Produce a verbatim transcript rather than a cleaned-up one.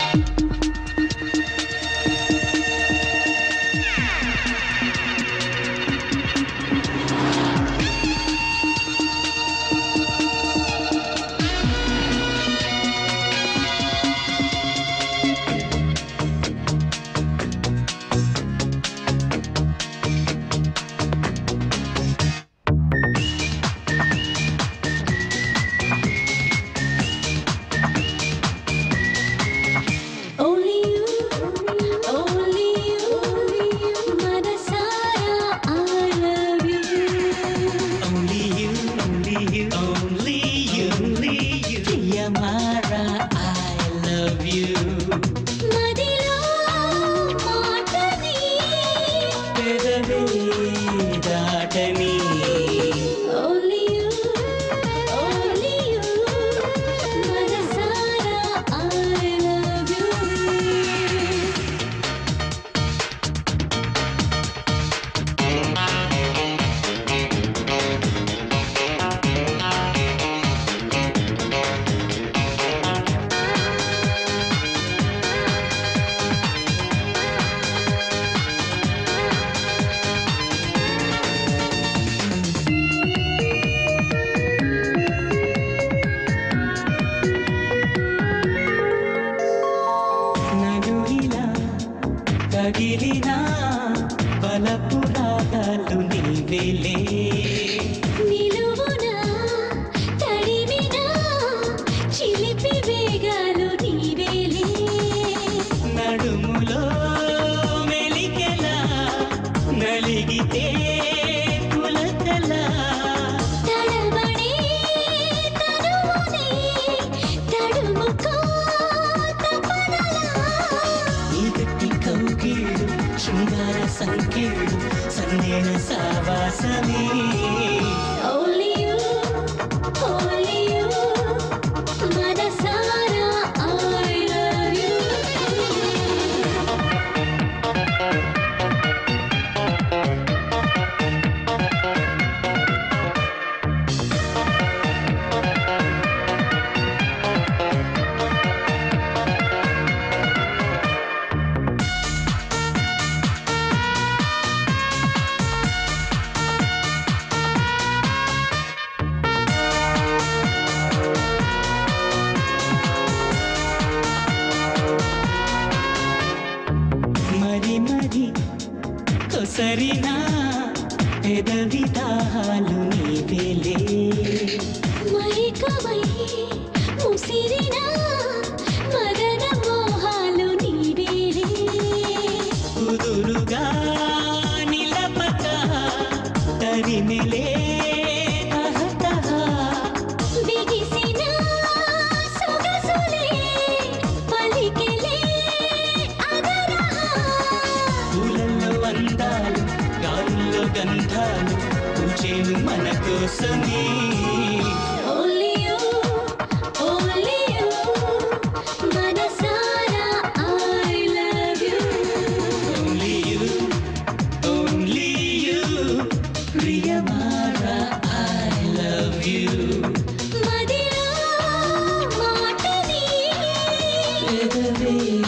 తగిలినా బలపు రాగాలు నీవేలే నిలువునా తడిమినా చిలిపి వేగాలు నీవేలే నడుములో మెలికెలా నలిగితే పులకలా తడబడే తనువునే తడుముకో తపనలా ఈ గట్టి కౌగిళ్ళు శృంగార సంఖ్యలు సందేహ సావాసమే Only you, only you, మనసారా I love you. మరి మరి కొసరినా పెదవి దాహాలు నీవేలే మైకమై ముసిరినా మదన మోహాలు నీవేలే కుదురుగా నిలపక తరిమెలే తహతహ బిగిసిన సొగసులే పలికెలే అదరా పూలలో అందాలు గాలుల్లో గంధాలు పూచేను మన కోసమే Only you, only you, మనసారా I love you. Only you, only you, ప్రియమారా I love you. మదిలో మాటని పెదవే